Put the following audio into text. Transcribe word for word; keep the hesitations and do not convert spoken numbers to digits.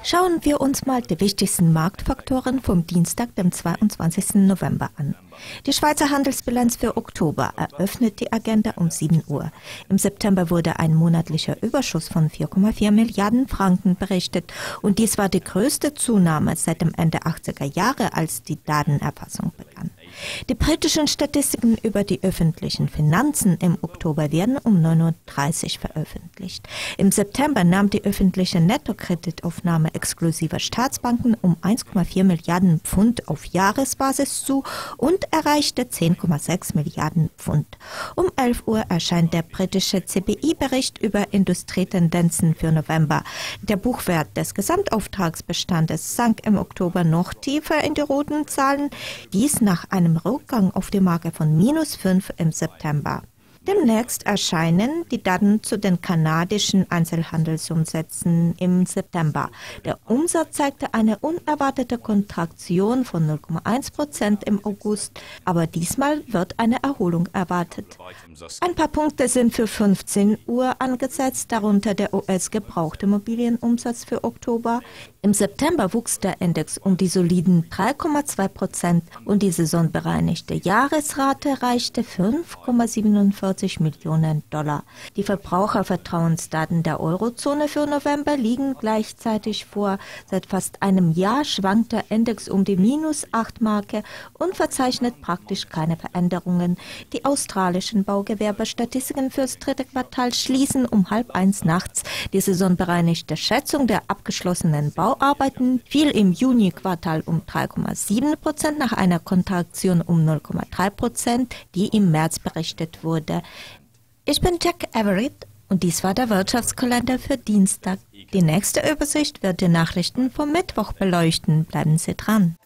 Schauen wir uns mal die wichtigsten Marktfaktoren vom Dienstag, dem zweiundzwanzigsten November an. Die Schweizer Handelsbilanz für Oktober eröffnet die Agenda um sieben Uhr. Im September wurde ein monatlicher Überschuss von vier Komma vier Milliarden Franken berichtet und dies war die größte Zunahme seit dem Ende achtziger Jahre, als die Datenerfassung begann. Die britischen Statistiken über die öffentlichen Finanzen im Oktober werden um neun Uhr dreißig veröffentlicht. Im September nahm die öffentliche Nettokreditaufnahme exklusiver Staatsbanken um eins Komma vier Milliarden Pfund auf Jahresbasis zu und erreichte zehn Komma sechs Milliarden Pfund. Um elf Uhr erscheint der britische C B I-Bericht über Industrietendenzen für November. Der Buchwert des Gesamtauftragsbestandes sank im Oktober noch tiefer in die roten Zahlen, dies nach einem Rückgang auf die Marke von minus fünf im September. Demnächst erscheinen die Daten zu den kanadischen Einzelhandelsumsätzen im September. Der Umsatz zeigte eine unerwartete Kontraktion von null Komma eins Prozent im August, aber diesmal wird eine Erholung erwartet. Ein paar Punkte sind für fünfzehn Uhr angesetzt, darunter der U S-gebrauchte Immobilienumsatz für Oktober. Im September wuchs der Index um die soliden drei Komma zwei Prozent und die saisonbereinigte Jahresrate reichte fünf Komma siebenundvierzig Millionen Dollar. Die Verbrauchervertrauensdaten der Eurozone für November liegen gleichzeitig vor. Seit fast einem Jahr schwankt der Index um die minus acht Marke und verzeichnet praktisch keine Veränderungen. Die australischen Baugewerbestatistiken fürs dritte Quartal schließen um halb eins nachts. Die saisonbereinigte Schätzung der abgeschlossenen Bauarbeiten fiel im Juni-Quartal um drei Komma sieben Prozent nach einer Kontraktion um null Komma drei Prozent, die im März berichtet wurde. Ich bin Jack Everett und dies war der Wirtschaftskalender für Dienstag. Die nächste Übersicht wird die Nachrichten vom Mittwoch beleuchten. Bleiben Sie dran.